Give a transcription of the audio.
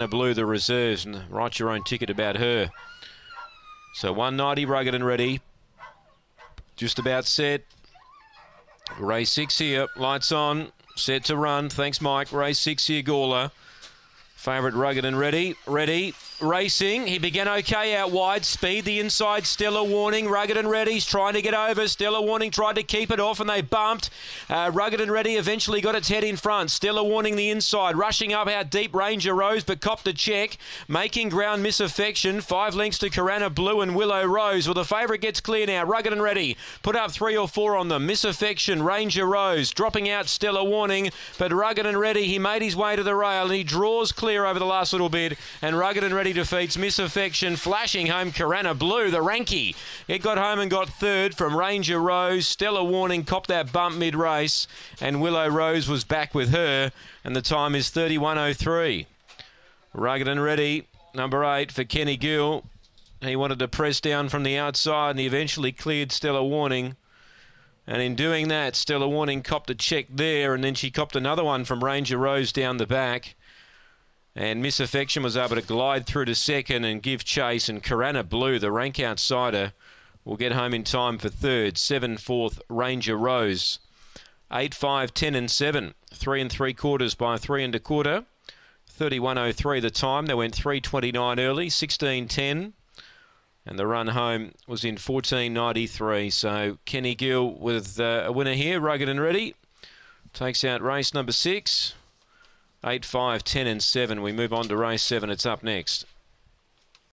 Blue, the reserves, and write your own ticket about her. So 190, Rugged and Ready. Just about set. Race 6 here, lights on, set to run. Thanks, Mike. Race 6 here, Gawler. Favourite Rugged and Ready. Ready. Racing. He began okay out wide. Speed the inside. Stellar Warning. Rugged and Ready's trying to get over. Stellar Warning tried to keep it off and they bumped. Rugged and Ready eventually got its head in front. Stellar Warning the inside. Rushing up out deep, Ranger Rose, but copped a check. Making ground, Miss Affection. 5 lengths to Corona Blue and Willow Rose. Well, the favourite gets clear now. Rugged and Ready. Put up 3 or 4 on them. Miss Affection, Ranger Rose. Dropping out Stellar Warning. But Rugged and Ready, he made his way to the rail and he draws clear over the last little bit, and Rugged and Ready defeats Miss Affection, flashing home Corona Blue, the Ranky. It got home and got third from Ranger Rose. Stellar Warning copped that bump mid-race, and Willow Rose was back with her, and the time is 31.03. Rugged and Ready, number 8 for Kenny Gill. He wanted to press down from the outside, and he eventually cleared Stellar Warning. And in doing that, Stellar Warning copped a check there, and then she copped another one from Ranger Rose down the back. And Miss Affection was able to glide through to second and give chase. And Corona Blue, the rank outsider, will get home in time for third. 7 fourth, Ranger Rose. 8, 5, 10 and 7. 3 3/4 by 3 1/4. 31.03 the time. They went 3:29 early, 16:10. And the run home was in 14.93. So Kenny Gill with a winner here. Rugged and Ready takes out race number 6. 8, 5, 10 and 7. We move on to race 7. It's up next.